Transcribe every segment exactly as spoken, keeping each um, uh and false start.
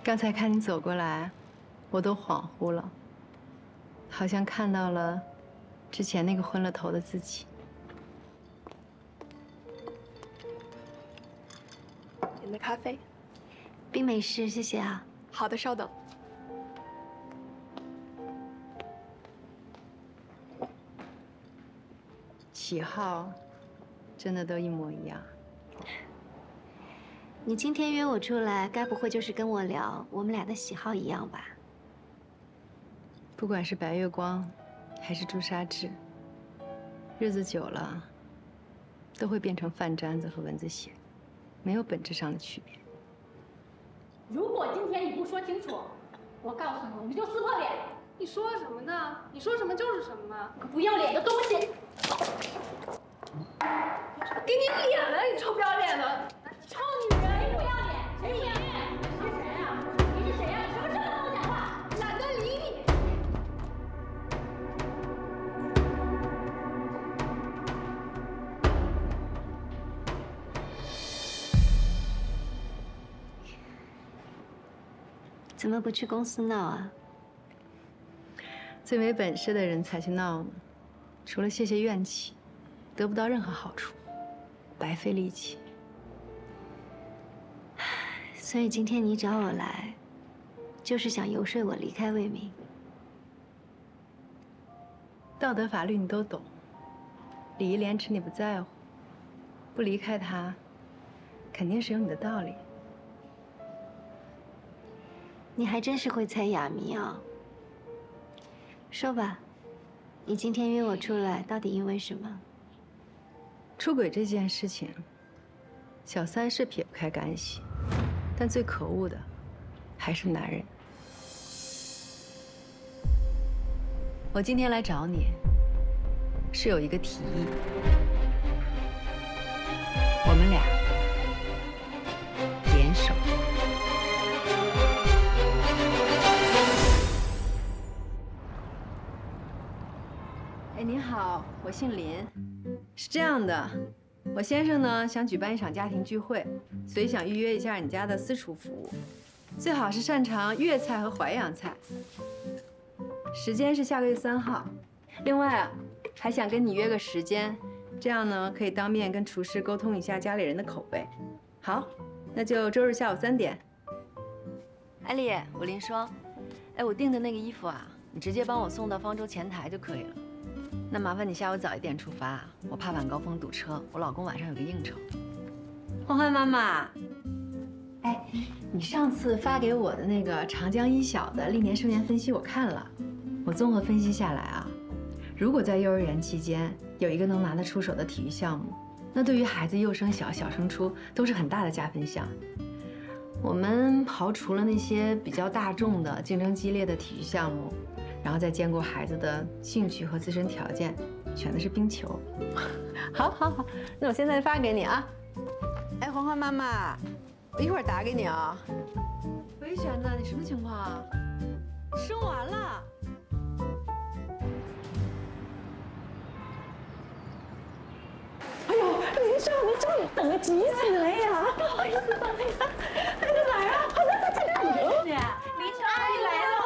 刚才看你走过来，我都恍惚了，好像看到了之前那个昏了头的自己。 您的咖啡， 冰美式，谢谢啊。 好的，稍等。 喜好真的都一模一样。 你今天约我出来，该不会就是跟我聊我们俩的喜好一样吧？ 不管是白月光，还是朱砂痣，日子久了，都会变成饭粘子和蚊子血，没有本质上的区别。 如果今天你不说清楚，我告诉你，我们就撕破脸！你说什么呢？你说什么就是什么，个不要脸的东西！给你脸了，你臭不要脸的！臭女人！谁不要脸？谁不要脸？你是谁啊？你是谁啊？你什么时候跟我讲话？懒得理你。 怎么不去公司闹啊？ 最没本事的人才去闹呢，除了泄泄怨气，得不到任何好处，白费力气。 所以今天你找我来，就是想游说我离开魏明。 道德法律你都懂，礼义廉耻你不在乎，不离开他，肯定是有你的道理。 你还真是会猜哑谜啊！说吧，你今天约我出来，到底因为什么？ 出轨这件事情，小三是撇不开干系，但最可恶的还是男人。我今天来找你，是有一个提议，我们俩联手。哎，您好，我姓林。是这样的，我先生呢想举办一场家庭聚会，所以想预约一下你家的私厨服务，最好是擅长粤菜和淮扬菜。时间是下个月三号。另外啊，还想跟你约个时间，这样呢可以当面跟厨师沟通一下家里人的口味。好，那就周日下午三点。艾丽，我林双。哎，我订的那个衣服啊，你直接帮我送到方舟前台就可以了。那麻烦你下午早一点出发，我怕晚高峰堵车。我老公晚上有个应酬。欢欢妈妈，哎，你上次发给我的那个长江一小的历年生源分析我看了，我综合分析下来啊，如果在幼儿园期间有一个能拿得出手的体育项目，那对于孩子幼升小、小升初都是很大的加分项。我们刨除了那些比较大众的、竞争激烈的体育项目。然后再兼顾孩子的兴趣和自身条件，选的是冰球。好，好，好，那我现在发给你啊。哎，欢欢妈妈，我一会儿打给你啊。维璇呢？你什么情况啊？生完了。 哎呦，林少，你终于等了急死了呀！不好意思，等了一下，孩子来啊，好像在这里。 林少阿姨来了。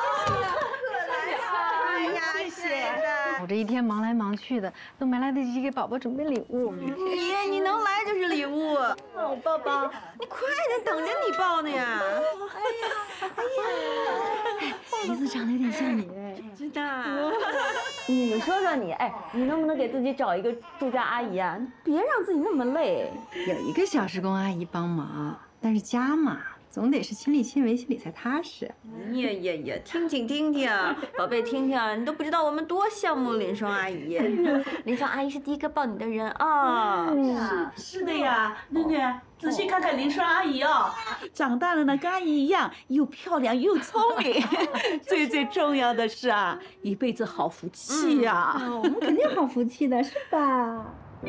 我这一天忙来忙去的，都没来得及给宝宝准备礼物。 爷，你能来就是礼物。 我抱抱， 你快点，等着你抱呢呀！ 哎呀，哎呀， 鼻子长得有点像你， 知道。 你说说你，哎，你能不能给自己找一个住家阿姨啊？别让自己那么累。 有一个小时工阿姨帮忙，但是家嘛，总得是亲力亲为，心里才踏实。 呀呀呀！听听听听，宝贝听听，你都不知道我们多羡慕林双阿姨。林双阿姨是第一个抱你的人啊。 是是的呀，囡囡，仔细看看林双阿姨哦，长大了呢，跟阿姨一样，又漂亮又聪明。最最重要的是啊，一辈子好福气呀。 我们肯定好福气的，是吧？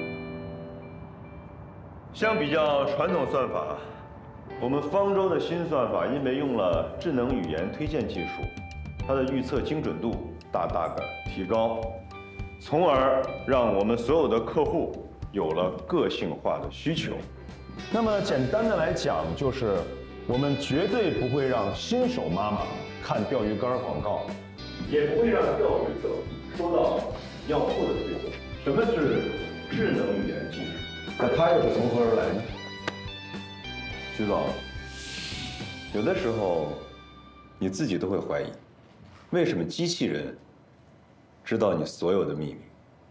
相比较传统算法，我们方舟的新算法因为用了智能语言推荐技术，它的预测精准度大大的提高，从而让我们所有的客户有了个性化的需求。 那么简单的来讲，就是我们绝对不会让新手妈妈看钓鱼竿广告，也不会让钓鱼者收到要付的费用。什么是智能语言技术？那它又是从何而来呢？徐总，有的时候你自己都会怀疑，为什么机器人知道你所有的秘密？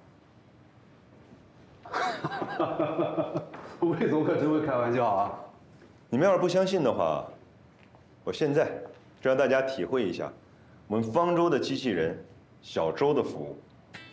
魏总可真会开玩笑啊！ 你们要是不相信的话，我现在就让大家体会一下我们方舟的机器人小周的服务。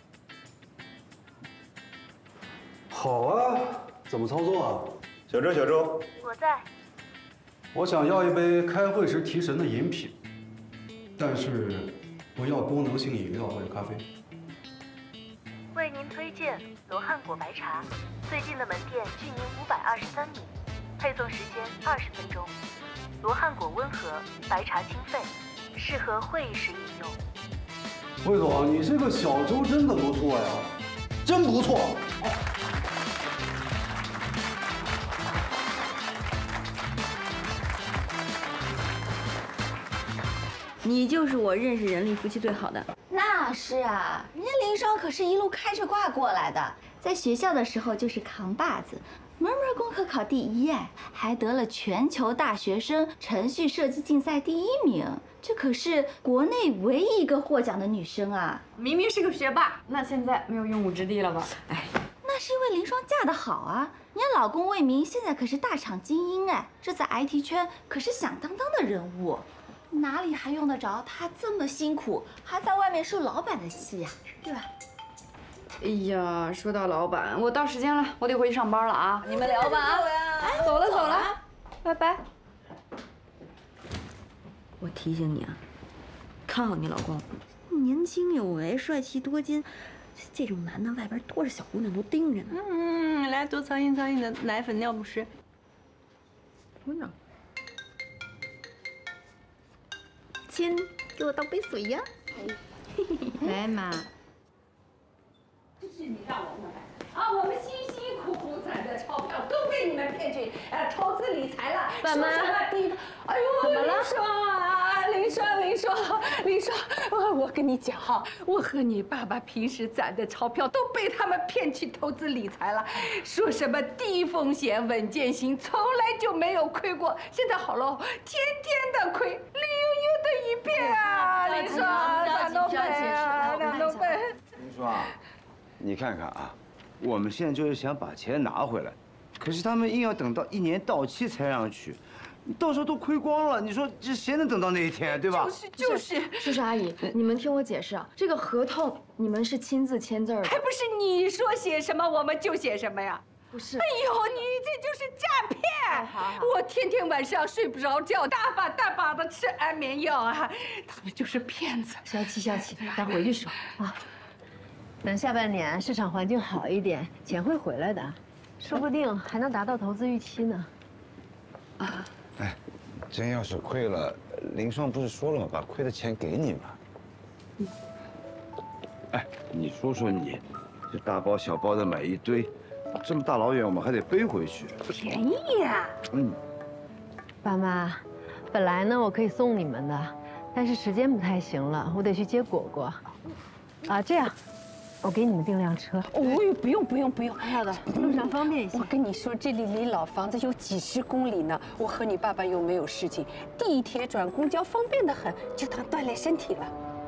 好啊，怎么操作啊？ 小周，小周， 我在。 我想要一杯开会时提神的饮品，但是不要功能性饮料或者咖啡。 为您推荐罗汉果白茶，最近的门店距您五百二十三米，配送时间二十分钟。罗汉果温和，白茶清肺，适合会议时饮用。 魏总，你这个小周真的不错呀，真不错。 你就是我认识人力夫妻最好的。 那是啊，人家林双可是一路开着挂过来的，在学校的时候就是扛把子，门门功课考第一，哎，还得了全球大学生程序设计竞赛第一名，这可是国内唯一一个获奖的女生啊！ 明明是个学霸，那现在没有用武之地了吧？ 哎，那是因为林双嫁得好啊，人家老公魏明现在可是大厂精英哎，这在 I T 圈可是响当当的人物。哪里还用得着他这么辛苦，还在外面受老板的气呀，对吧？ 哎呀，说到老板，我到时间了，我得回去上班了啊！你们聊吧啊！哎，走了走了，拜拜。 我提醒你啊，看好你老公，年轻有为，帅气多金，这种男的外边多少小姑娘都盯着呢。 嗯，来多苍蝇苍蝇的奶粉尿不湿。 姑娘。 亲，给我倒杯水呀。 来妈。 这是你让我们来啊！我们辛辛苦苦攒的钞票都被你们骗去呃投资理财了。 爸妈， 哎呦，林双啊，林双，林双，林双，我我跟你讲哈，我和你爸爸平时攒的钞票都被他们骗去投资理财了，说什么低风险稳健型，从来就没有亏过。现在好了，天天的亏，绿油油的一片啊！林双，咋弄呗啊？咋弄呗？ 林双，你看看啊，我们现在就是想把钱拿回来，可是他们硬要等到一年到期才让取，到时候都亏光了。你说这谁能等到那一天，对吧？ 就是就是。 叔叔阿姨，你们听我解释啊，这个合同你们是亲自签字的， 还不是你说写什么我们就写什么呀？ 不是。 哎呦，你这就是诈骗！好好，我天天晚上睡不着觉，大把大把的吃安眠药啊，他们就是骗子。 消气消气，咱回去说啊。等下半年市场环境好一点，钱会回来的，说不定还能达到投资预期呢。 啊，哎，真要是亏了，林双不是说了吗？把亏的钱给你嘛。嗯。哎，你说说你，这大包小包的买一堆，这么大老远我们还得背回去， 便宜呀。 嗯。 爸妈，本来呢我可以送你们的，但是时间不太行了，我得去接果果。啊，这样。我给你们订辆车。 哦呦，不用不用不用， 好的，路上方便一些。 我跟你说，这里离老房子有几十公里呢。我和你爸爸又没有事情，地铁转公交方便得很，就当锻炼身体了。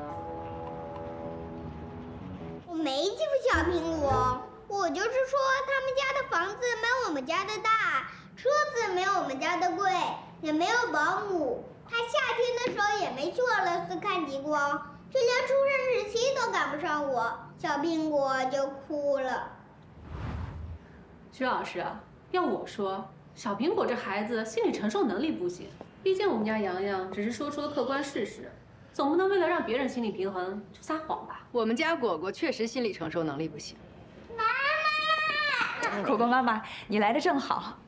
我没欺负小苹果，我就是说他们家的房子没有我们家的大，车子没有我们家的贵，也没有保姆。他夏天的时候也没去俄罗斯看极光。就连出生日期都赶不上我，小苹果就哭了。 徐老师，要我说，小苹果这孩子心理承受能力不行，毕竟我们家洋洋只是说出了客观事实，总不能为了让别人心理平衡就撒谎吧？ 我们家果果确实心理承受能力不行。 妈妈，果果妈妈，你来的正好。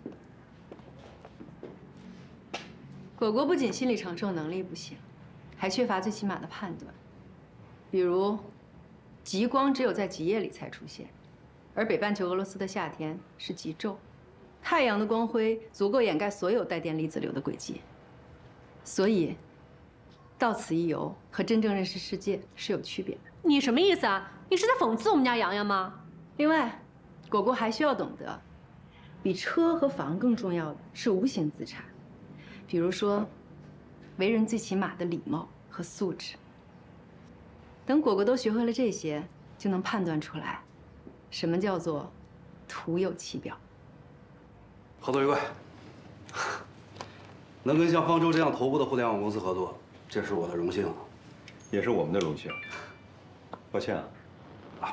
果果不仅心理承受能力不行，还缺乏最起码的判断。比如，极光只有在极夜里才出现，而北半球俄罗斯的夏天是极昼，太阳的光辉足够掩盖所有带电离子流的轨迹。 所以，到此一游和真正认识世界是有区别的。 你什么意思啊？你是在讽刺我们家洋洋吗？ 另外，果果还需要懂得，比车和房更重要的是无形资产，比如说，为人最起码的礼貌和素质。等果果都学会了这些，就能判断出来，什么叫做徒有其表。 合作愉快。能跟像方舟这样头部的互联网公司合作，这是我的荣幸， 也是我们的荣幸。抱歉啊。啊。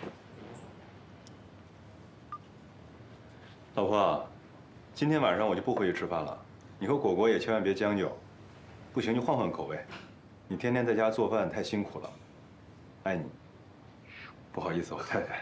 老婆，今天晚上我就不回去吃饭了，你和果果也千万别将就，不行就换换口味。你天天在家做饭太辛苦了，爱你。不好意思，我太太。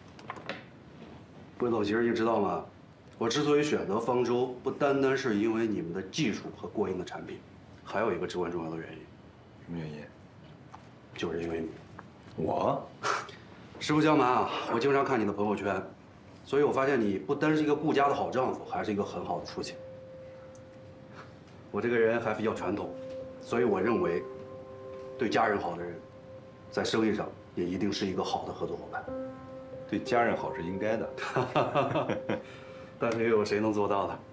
桂总，其实你知道吗？我之所以选择方舟，不单单是因为你们的技术和过硬的产品，还有一个至关重要的原因。 什么原因？ 就是因为你。 我？ 实不相瞒啊，我经常看你的朋友圈，所以我发现你不单是一个顾家的好丈夫，还是一个很好的父亲。我这个人还比较传统，所以我认为，对家人好的人，在生意上也一定是一个好的合作伙伴。 对家人好是应该的， 但是又有谁能做到呢？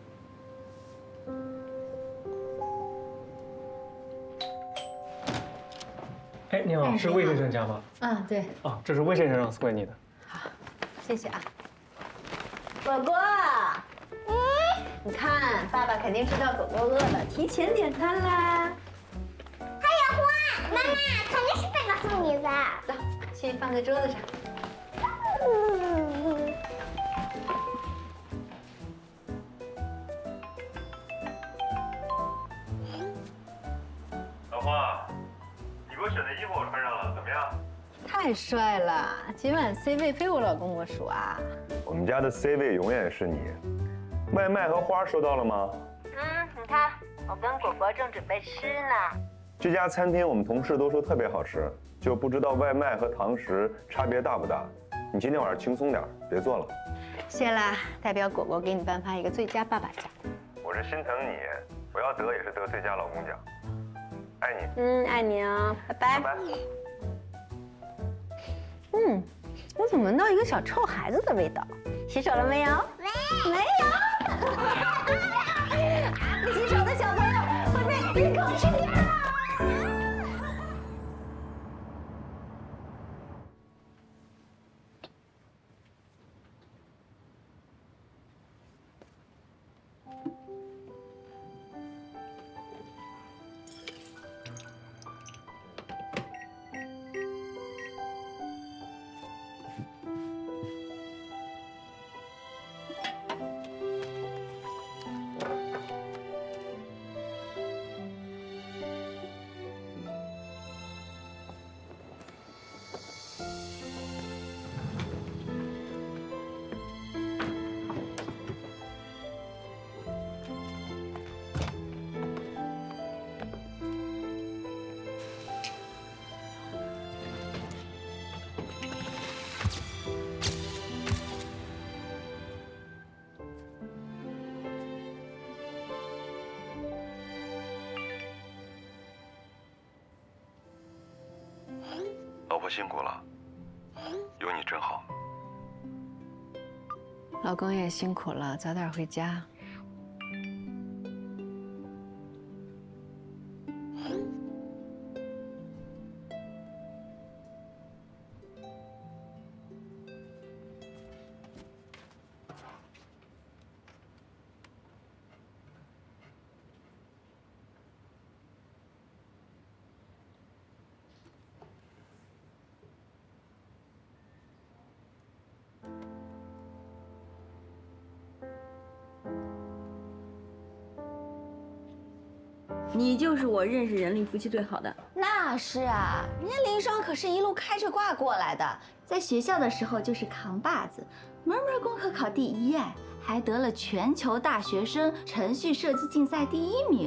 哎，你好，是魏先生家吗？ 啊，对。 哦，这是魏先生让送给你的。 好，谢谢啊。 果果，嗯，你看，爸爸肯定知道果果饿了，提前点餐啦。 还有花，妈妈肯定是爸爸送你的。 走，去放在桌子上。 嗯。 老婆，你给我选的衣服我穿上了，怎么样？ 太帅了！今晚 C 位非我老公莫属啊。 我们家的 C 位永远是你。外卖和花收到了吗？ 嗯，你看，我跟果果正准备吃呢。 这家餐厅我们同事都说特别好吃，就不知道外卖和堂食差别大不大。你今天晚上轻松点，别做了。 谢啦，代表果果给你颁发一个最佳爸爸奖。 我是心疼你，我要得也是得最佳老公奖。爱你。 嗯，爱你啊，拜拜。 拜拜。 嗯，我怎么闻到一个小臭孩子的味道？洗手了没有？ 没没有。不洗手的小朋友会被一口吃掉。 老婆辛苦了，有你真好。 老公也辛苦了，早点回家。 你就是我认识人里福气最好的。 那是啊，人家林双可是一路开着挂过来的，在学校的时候就是扛把子，门门功课考第一，哎，还得了全球大学生程序设计竞赛第一名。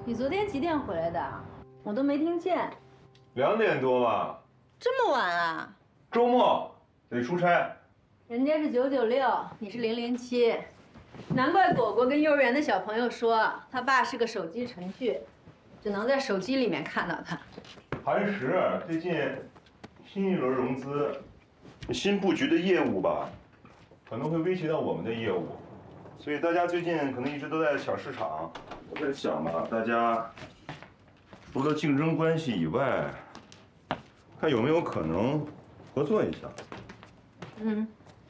你昨天几点回来的？我都没听见。 两点多吧。 这么晚啊？ 周末得出差。 人家是九九六，你是零零七，难怪果果跟幼儿园的小朋友说，他爸是个手机程序，只能在手机里面看到他。 寒食最近新一轮融资，新布局的业务吧，可能会威胁到我们的业务，所以大家最近可能一直都在抢市场。我在想吧，大家除了竞争关系以外，看有没有可能合作一下。 嗯。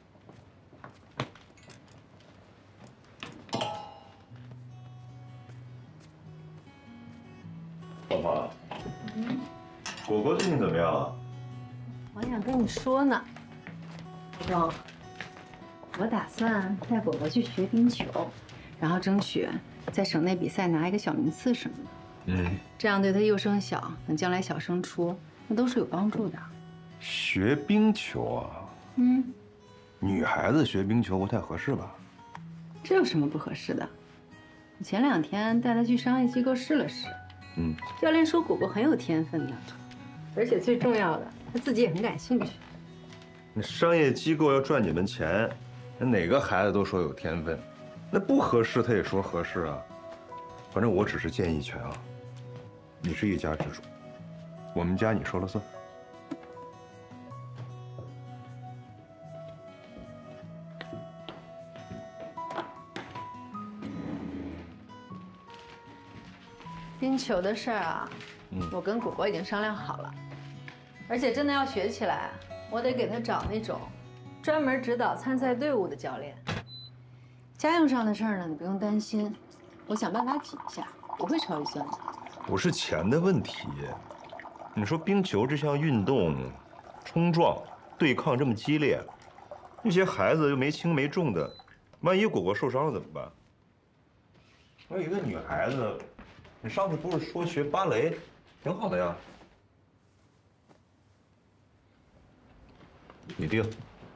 宝宝，嗯，果果最近怎么样啊？ 我想跟你说呢，总，我打算带果果去学冰球，然后争取在省内比赛拿一个小名次什么的。嗯，这样对他幼升小，等将来小升初，那都是有帮助的。 学冰球啊？嗯，女孩子学冰球不太合适吧？ 这有什么不合适的？我前两天带他去商业机构试了试。嗯，教练说果果很有天分的，而且最重要的，他自己也很感兴趣。 那商业机构要赚你们钱，那哪个孩子都说有天分，那不合适他也说合适啊。反正我只是建议权啊，你是一家之主，我们家你说了算。 冰球的事儿啊，嗯，我跟果果已经商量好了，而且真的要学起来，我得给他找那种专门指导参赛队伍的教练。家用上的事儿呢，你不用担心，我想办法挤一下，不会超预算的。 不是钱的问题，你说冰球这项运动，冲撞、对抗这么激烈，那些孩子又没轻没重的，万一果果受伤了怎么办？我有一个女孩子。你上次不是说学芭蕾，挺好的呀？你定。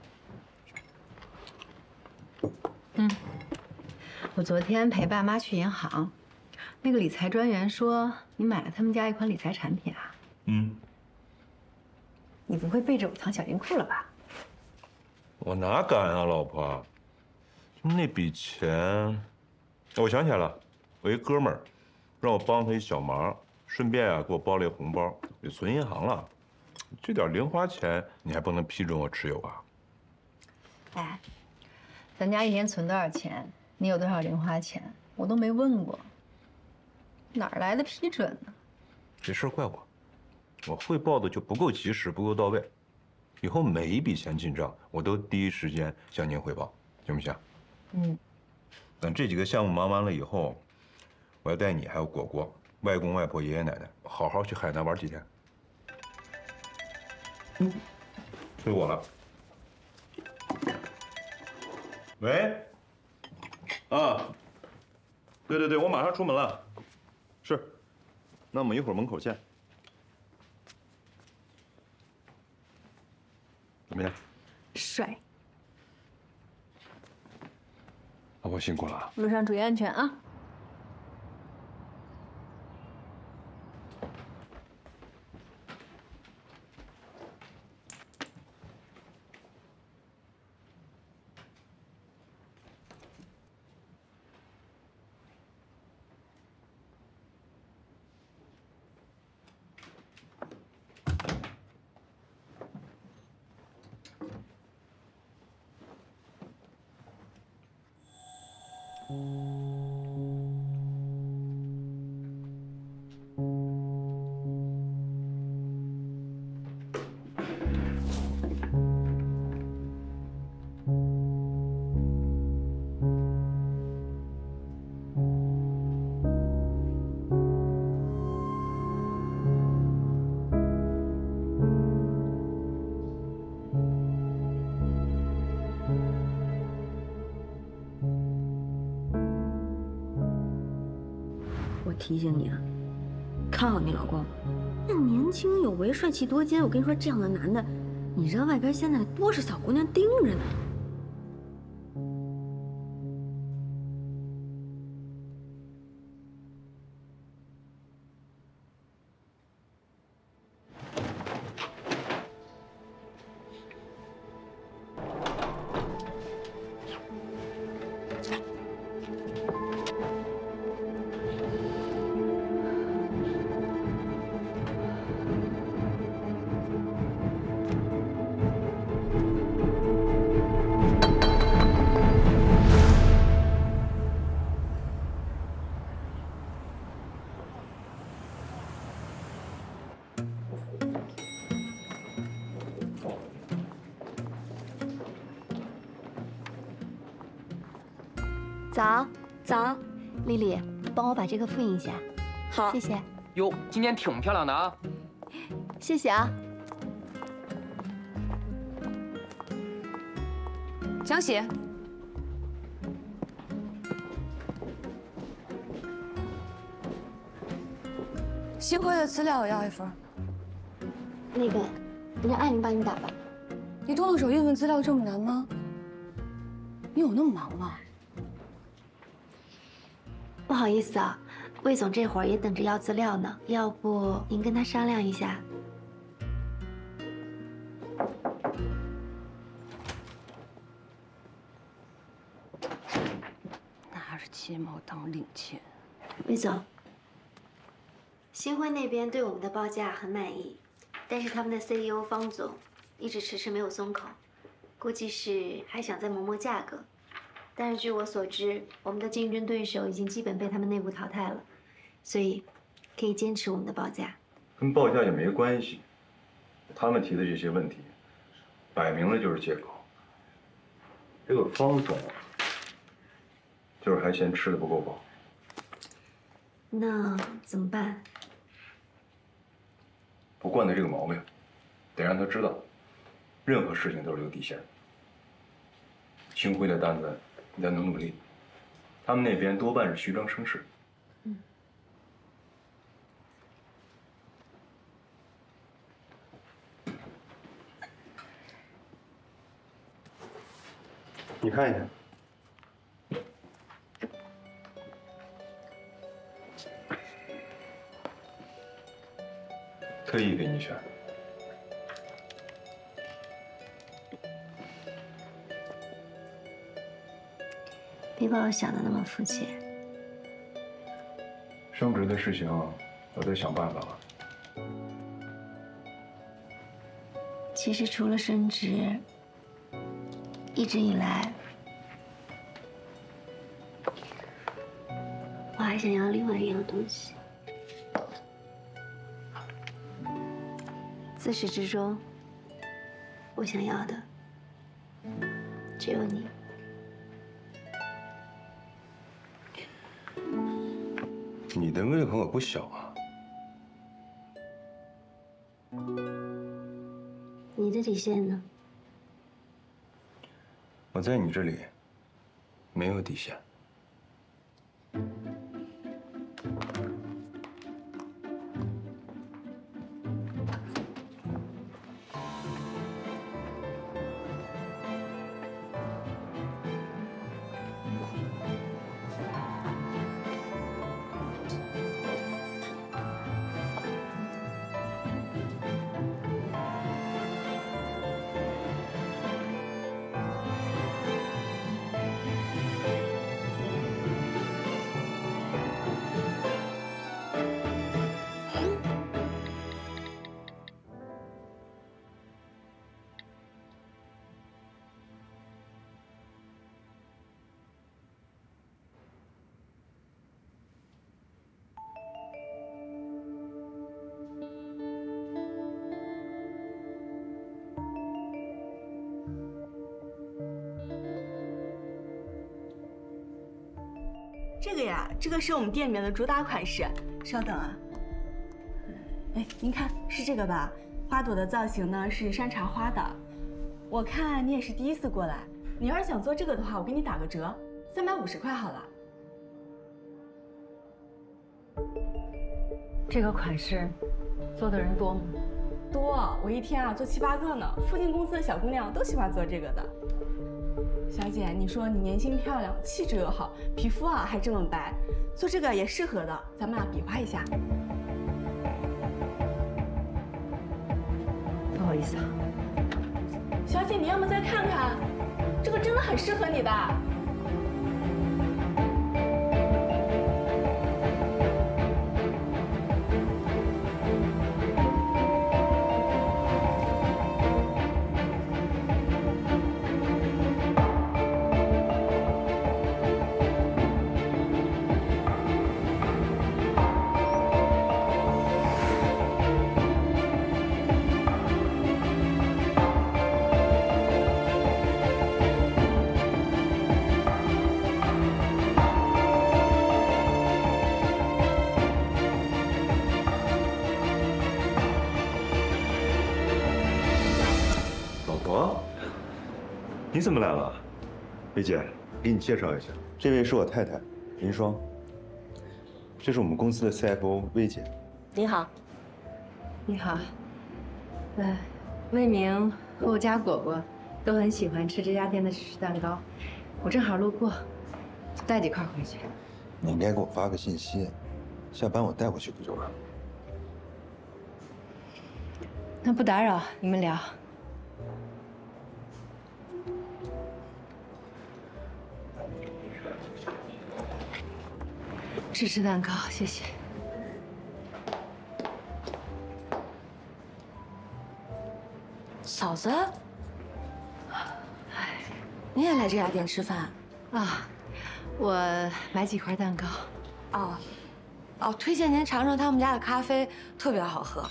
嗯，我昨天陪爸妈去银行，那个理财专员说你买了他们家一款理财产品啊？嗯。你不会背着我藏小金库了吧？ 我哪敢啊，老婆！那笔钱，我想起来了，我一哥们儿。让我帮他一小忙，顺便啊给我包了一红包，也存银行了。这点零花钱你还不能批准我持有啊？ 哎，咱家一天存多少钱？你有多少零花钱？我都没问过，哪来的批准呢？ 这事儿怪我，我汇报的就不够及时，不够到位。以后每一笔钱进账，我都第一时间向您汇报，行不行？嗯。等这几个项目忙完了以后。我要带你还有果果、外公外婆、爷爷奶奶，好好去海南玩几天。嗯，随我了。喂，啊，对对对，我马上出门了。是，那我们一会儿门口见。怎么样？ 帅。 老婆辛苦了。 路上注意安全啊。 提醒你啊，看好你老公，那年轻有为、帅气多金。我跟你说，这样的男的，你知道外边现在多少小姑娘盯着呢。 早， 早。 丽丽，帮我把这个复印一下。 好， 谢谢。 哟，今天挺漂亮的啊。 谢谢啊。 想写。新辉的资料我要一份。 那个，让艾琳帮你打吧。 你动动手印份资料这么难吗？你有那么忙吗？ 不好意思啊，魏总这会儿也等着要资料呢，要不您跟他商量一下。 拿着鸡毛当令箭。 魏总，新辉那边对我们的报价很满意，但是他们的 C E O 方总一直迟迟没有松口，估计是还想再磨磨价格。但是据我所知，我们的竞争对手已经基本被他们内部淘汰了，所以可以坚持我们的报价。 跟报价也没关系，他们提的这些问题，摆明了就是借口。这个方总，就是还嫌吃的不够饱。 那怎么办？ 不惯他这个毛病，得让他知道，任何事情都是有底线的。星辉的单子，你再努努力，他们那边多半是虚张声势。 嗯。 你看一下。特意给你选。 别把我想的那么肤浅。 升职的事情，我得想办法了。 其实除了升职，一直以来，我还想要另外一样东西。自始至终，我想要的只有你。 你的胃口可不小啊！ 你的底线呢？ 我在你这里没有底线。 这个呀，这个是我们店里面的主打款式。稍等啊，哎，您看是这个吧？花朵的造型呢是山茶花的。我看你也是第一次过来，你要是想做这个的话，我给你打个折，三百五十块好了。 这个款式做的人多吗？ 多，我一天啊做七八个呢。附近公司的小姑娘都喜欢做这个的。小姐，你说你年轻漂亮，气质又好，皮肤啊还这么白，做这个也适合的。咱们啊比划一下。 不好意思啊， 小姐，你要么再看看，这个真的很适合你的。 你怎么来了？薇姐，给你介绍一下，这位是我太太林双，这是我们公司的 C F O 薇姐。 你好。你好。呃，魏明和我家果果都很喜欢吃这家店的芝士蛋糕，我正好路过，带几块回去。 你应该给我发个信息，下班我带过去不就完了？ 那不打扰，你们聊。芝士蛋糕，谢谢。 嫂子，你也来这家店吃饭啊？我买几块蛋糕。 哦，哦，推荐您尝尝他们家的咖啡，特别好喝。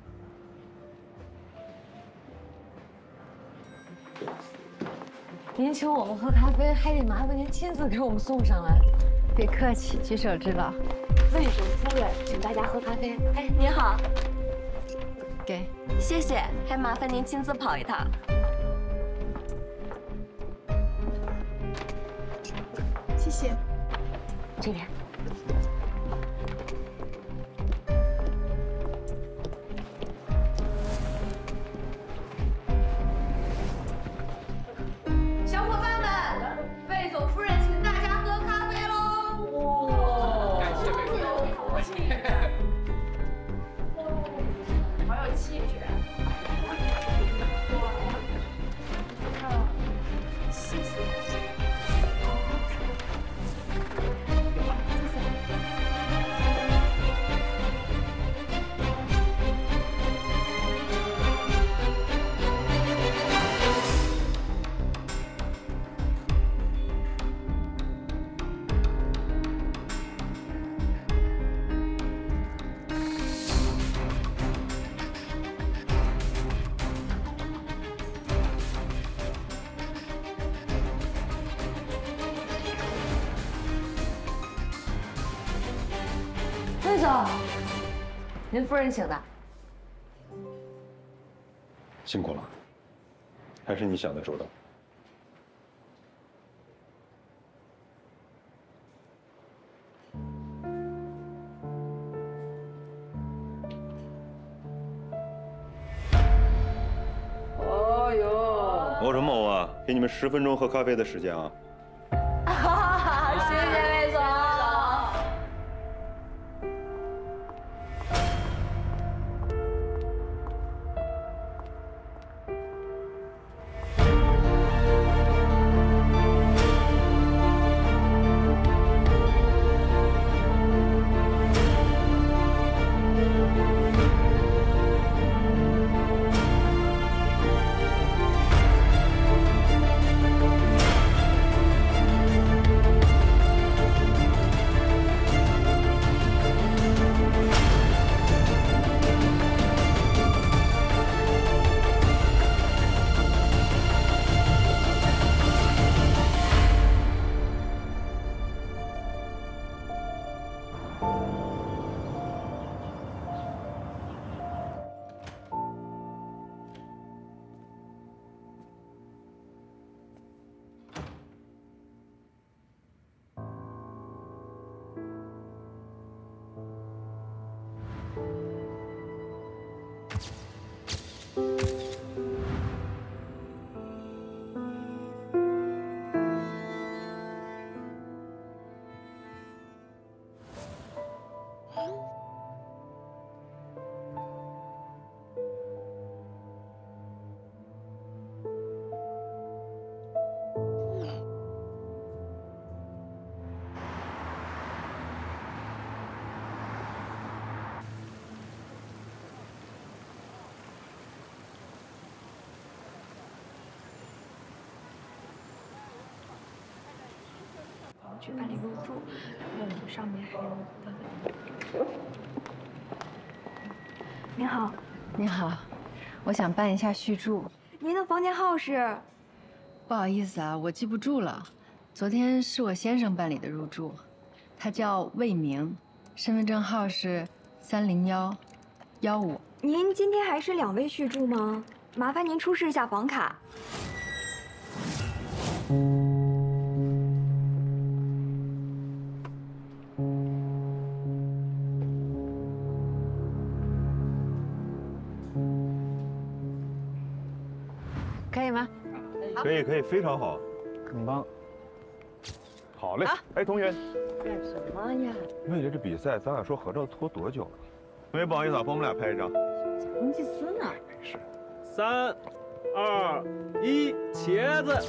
您请我们喝咖啡，还得麻烦您亲自给我们送上来。 别客气，举手之劳。 魏总夫人请大家喝咖啡。哎，您好。 给， 谢谢，还麻烦您亲自跑一趟。 谢谢。 这边。 小伙伴们，魏总夫人请大家喝咖啡喽！哇， 感谢魏总，感谢。 好有气质。谢谢。 魏总，您夫人请的。 辛苦了，还是你想的周到。 哦呦！ 某什么某啊？给你们十分钟喝咖啡的时间啊！ 谢谢魏总。 去办理入住，然后上面还有的。您好， 你好，我想办一下续住。 您的房间号是？ 不好意思啊，我记不住了。昨天是我先生办理的入住，他叫魏明，身份证号是三零幺幺五。 您今天还是两位续住吗？麻烦您出示一下房卡。 可以吗？ 可以，可以，非常好， 很棒。 好嘞。哎，同学， 干什么呀？ 为了这比赛，咱俩说合照拖多久了？同学，不好意思啊，帮我们俩拍一张。 公济私呢？ 没事。 三、二、一，茄子。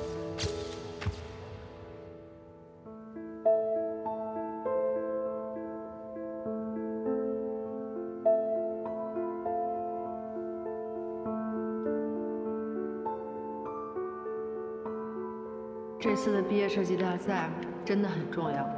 这次的毕业设计大赛真的很重要，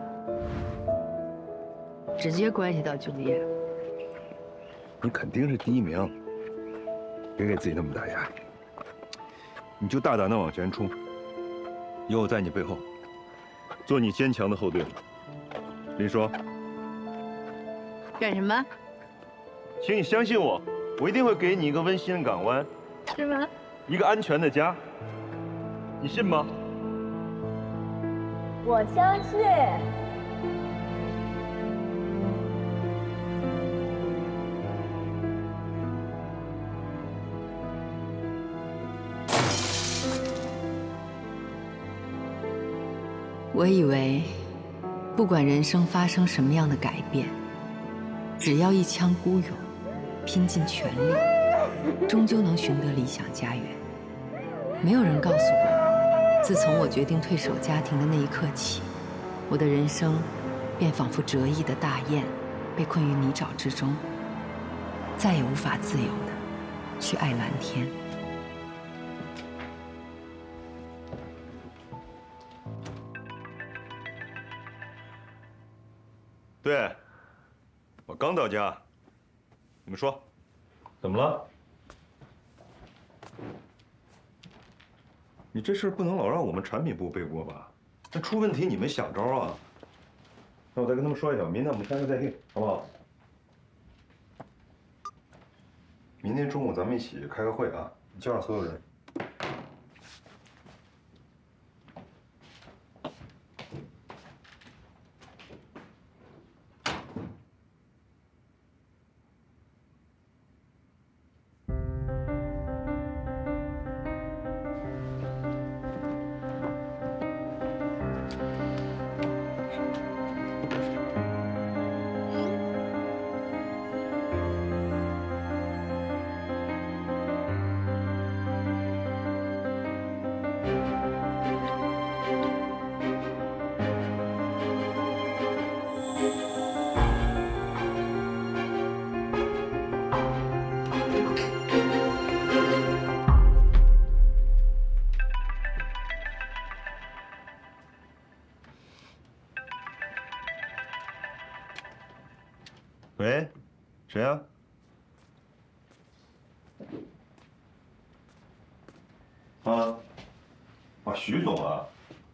直接关系到就业。 你肯定是第一名，别给自己那么大压力，你就大胆的往前冲，有我在你背后，做你坚强的后盾。林双， 干什么？ 请你相信我，我一定会给你一个温馨的港湾， 是吗？ 一个安全的家，你信吗？ 我相信。 我以为，不管人生发生什么样的改变，只要一腔孤勇，拼尽全力，终究能寻得理想家园。没有人告诉我。 自从我决定退守家庭的那一刻起，我的人生便仿佛折翼的大雁，被困于泥沼之中，再也无法自由的去爱蓝天。 对，我刚到家，你们说，怎么了？ 你这事不能老让我们产品部背锅吧？那出问题你们想招啊？那我再跟他们说一下，明天我们三个再定，好不好？明天中午咱们一起开个会啊，你叫上所有人。喂，谁呀？啊，啊，徐总啊。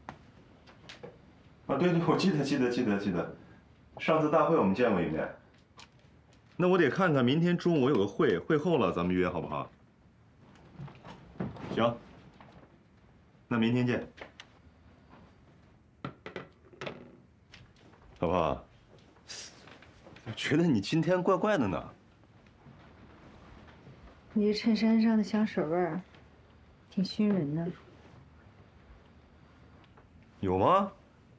啊，对对，我记得记得记得记得，上次大会我们见过一面。那我得看看明天中午我有个会，会后了咱们约好不好？行，那明天见，好不好？ 我觉得你今天怪怪的呢。 你这衬衫上的香水味儿，挺熏人的。 有吗？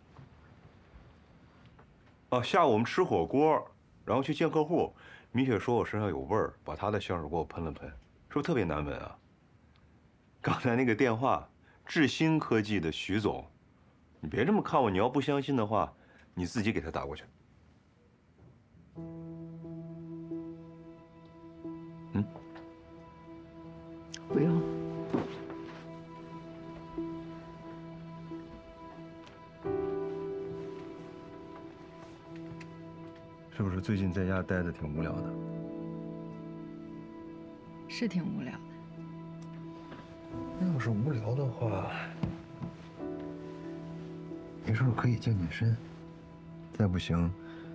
哦，下午我们吃火锅，然后去见客户，米雪说我身上有味儿，把她的香水给我喷了喷，是不是特别难闻啊？刚才那个电话，智新科技的徐总，你别这么看我，你要不相信的话，你自己给他打过去。 嗯， 不用。 是不是最近在家待着挺无聊的？ 是挺无聊的。 那要是无聊的话，没事可以健健身，再不行。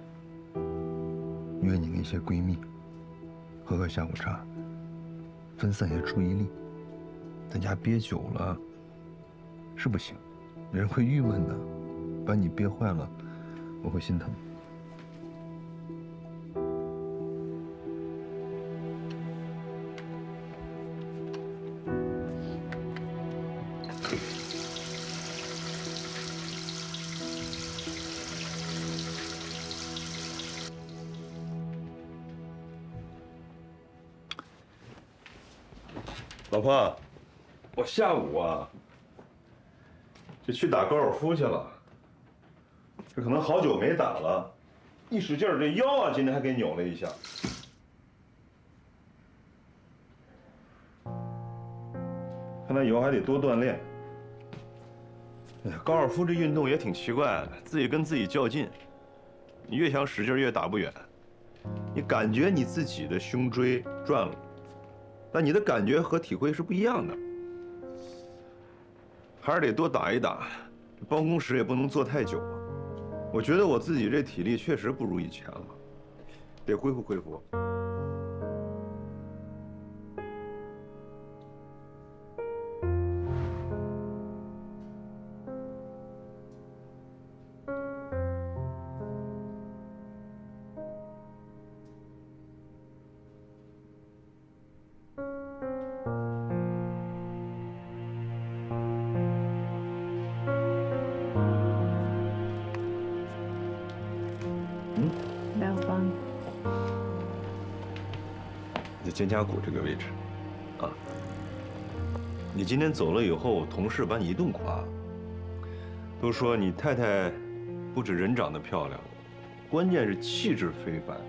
约你那些闺蜜，喝喝下午茶，分散一下注意力。在家憋久了是不行。 人会郁闷的，把你憋坏了，我会心疼。老婆，我下午啊，这去打高尔夫去了。这可能好久没打了，一使劲儿，这腰啊，今天还给扭了一下。看来以后还得多锻炼。哎呀，高尔夫这运动也挺奇怪的，自己跟自己较劲，你越想使劲越打不远，你感觉你自己的胸椎转了。 但你的感觉和体会是不一样的，还是得多打一打。办公室也不能坐太久啊。我觉得我自己这体力确实不如以前了，得恢复恢复。 来，我帮你。 在肩胛骨这个位置，啊。你今天走了以后，同事把你一顿夸，都说你太太不止人长得漂亮，关键是气质非凡。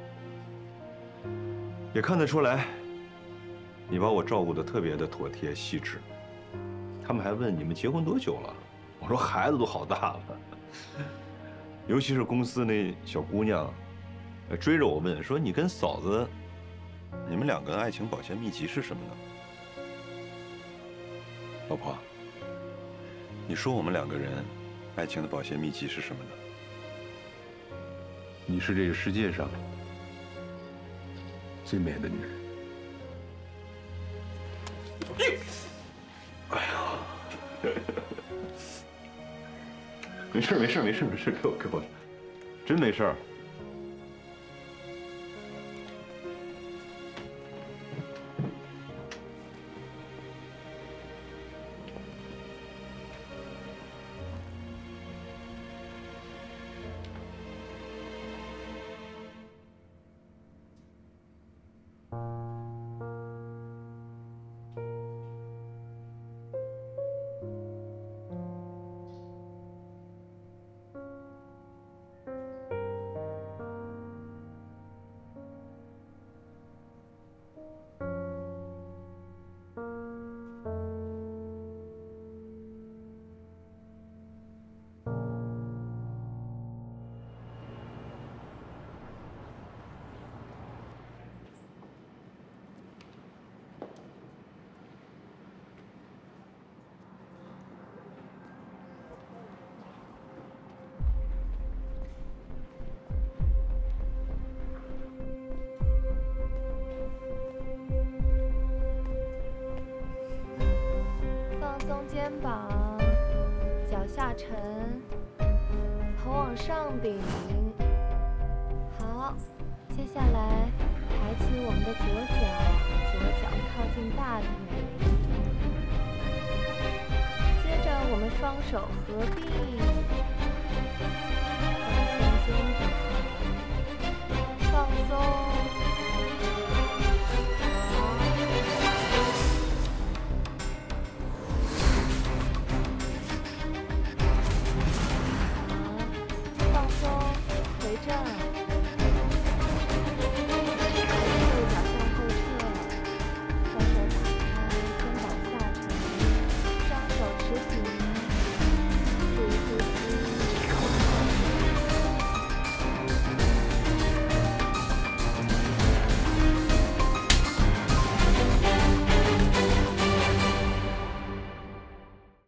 也看得出来，你把我照顾得特别的妥帖细致。他们还问你们结婚多久了，我说孩子都好大了。尤其是公司那小姑娘，追着我问说：“你跟嫂子，你们两个爱情保鲜秘籍是什么呢？”老婆，你说我们两个人爱情的保鲜秘籍是什么呢？你是这个世界上最美的女人。哎呀！没事没事没事没事，给我给我，真没事儿。 肩膀，脚下沉，头往上顶。好，接下来抬起我们的左脚，左脚靠近大腿。接着我们双手合并，放松肩膀，放松。 回正。